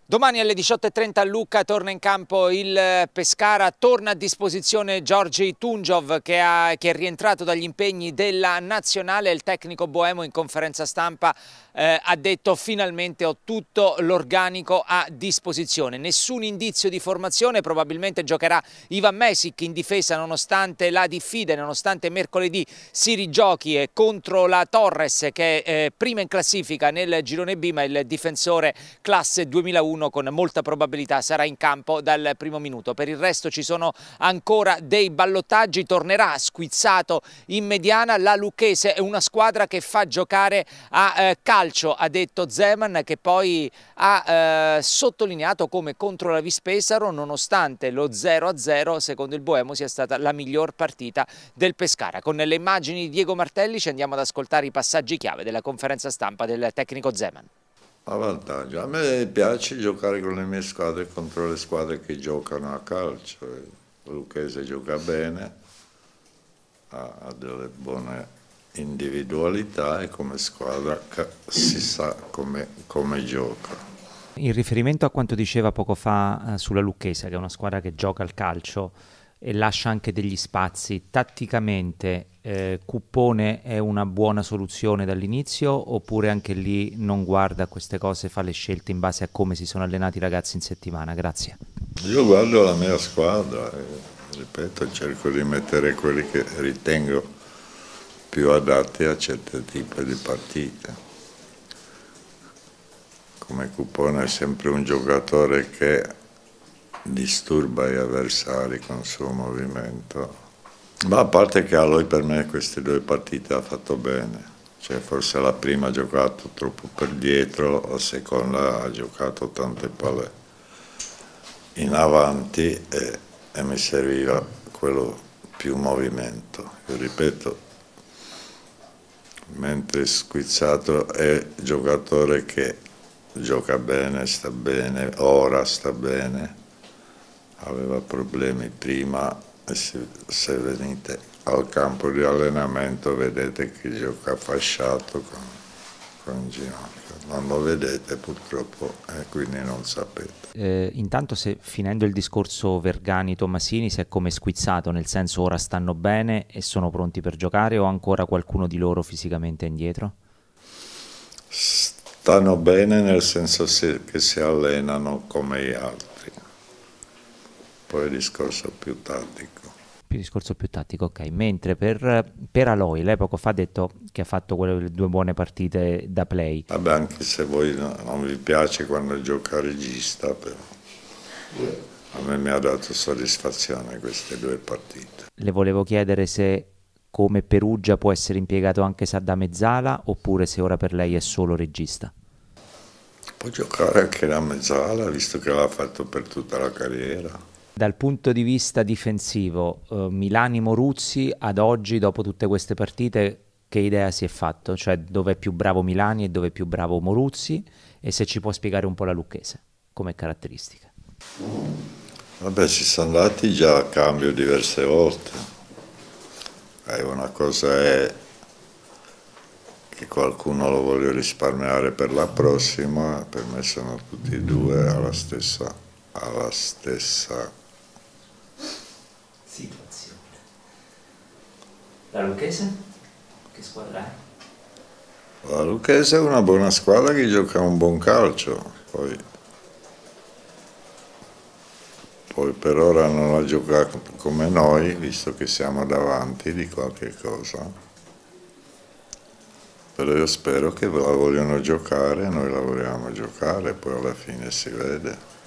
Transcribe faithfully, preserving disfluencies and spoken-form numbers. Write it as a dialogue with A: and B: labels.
A: Domani alle diciotto e trenta a Lucca torna in campo il Pescara, torna a disposizione Giorgi Tunjov che, ha, che è rientrato dagli impegni della nazionale. Il tecnico boemo in conferenza stampa eh, ha detto: finalmente ho tutto l'organico a disposizione, nessun indizio di formazione, probabilmente giocherà Ivan Mesic in difesa nonostante la diffida, nonostante mercoledì si rigiochi contro la Torres che è eh, prima in classifica nel girone B, ma il difensore classe duemilauno con molta probabilità sarà in campo dal primo minuto. Per il resto ci sono ancora dei ballottaggi, tornerà Squizzato in mediana. La Lucchese è una squadra che fa giocare a eh, calcio, ha detto Zeman, che poi ha eh, sottolineato come contro la Vispesaro, nonostante lo zero a zero, secondo il Boemo sia stata la miglior partita del Pescara. Con le immagini di Diego Martelli ci andiamo ad ascoltare i passaggi chiave della conferenza stampa del tecnico Zeman.
B: A vantaggio. A me piace giocare con le mie squadre contro le squadre che giocano a calcio. Il Lucchese gioca bene, ha delle buone individualità e come squadra si sa come, come gioca.
C: In riferimento a quanto diceva poco fa eh, sulla Lucchese, che è una squadra che gioca al calcio e lascia anche degli spazi, tatticamente eh, Cuppone è una buona soluzione dall'inizio, oppure anche lì non guarda a queste cose, fa le scelte in base a come si sono allenati i ragazzi in settimana? Grazie.
B: Io guardo la mia squadra e, ripeto, cerco di mettere quelli che ritengo più adatti a certi tipi di partite. Come Cuppone è sempre un giocatore che disturba gli avversari con il suo movimento, ma a parte che a lui per me queste due partite ha fatto bene, cioè forse la prima ha giocato troppo per dietro, la seconda ha giocato tante palle in avanti e, e mi serviva quello più movimento. Io ripeto, mentre Squizzato è giocatore che gioca bene, sta bene, ora sta bene, aveva problemi prima e se, se venite al campo di allenamento vedete che gioca fasciato con, con il ginocchio, non lo vedete purtroppo e quindi non sapete.
C: Eh, intanto, se finendo il discorso Vergani-Tommasini, se è come Squizzato, nel senso ora stanno bene e sono pronti per giocare, o ancora qualcuno di loro fisicamente è indietro?
B: Stanno bene nel senso che si allenano come gli altri. Poi il discorso più tattico.
C: Più discorso più tattico, ok. Mentre per, per Aloy, lei poco fa ha detto che ha fatto quelle due buone partite da play.
B: Vabbè, anche se voi no, non vi piace quando gioca regista, però a me mi ha dato soddisfazione queste due partite.
C: Le volevo chiedere se come Perugia può essere impiegato anche da mezzala, oppure se ora per lei è solo regista.
B: Può giocare anche da mezzala, visto che l'ha fatto per tutta la carriera.
C: Dal punto di vista difensivo, eh, Milani-Moruzzi ad oggi, dopo tutte queste partite, che idea si è fatto? Cioè dove è più bravo Milani e dove è più bravo Moruzzi, e se ci può spiegare un po' la Lucchese come caratteristica.
B: Vabbè, si sono andati già a cambio diverse volte. Eh, una cosa è che qualcuno lo vuole risparmiare per la prossima, per me sono tutti e due alla stessa, alla stessa
C: situazione. La Lucchese? Che squadra è?
B: La Lucchese è una buona squadra che gioca un buon calcio, poi, poi per ora non la gioca come noi, visto che siamo davanti di qualche cosa. Però io spero che la vogliono giocare, noi la vogliamo giocare, poi alla fine si vede.